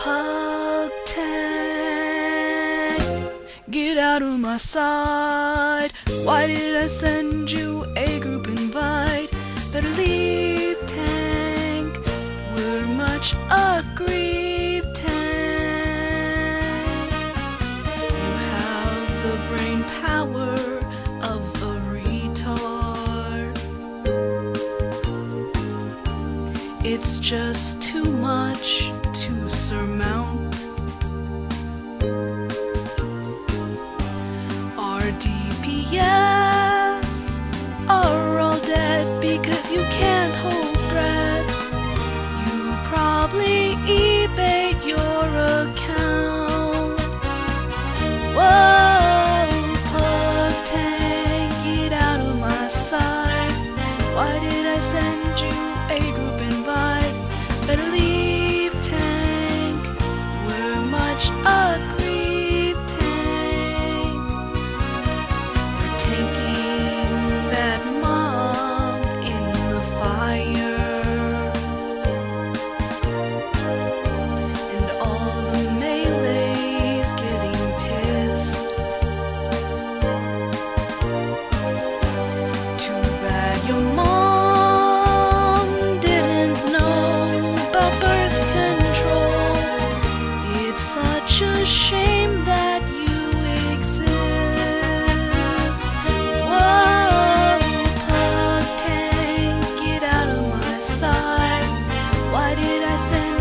Pug Tank, get out of my sight. Why did I send you a group invite? Better leave, Tank, we're much aggrieved, Tank. You have the brain power of a retard. It's just too much to surmount. Our DPS are all dead because you can't hold breath. You probably eBayed your account. Whoa, Pug Tank, get out of my sight. Why did I send you a group invite? Better leave, Tank, we're much aggrieved, Tank. We're taking that mob in the fire, and all the melees getting pissed. Too bad your mom didn't know about birth control. It's such a shame that you exist. Whoa, Pug Tank, get out of my sight. Why did I send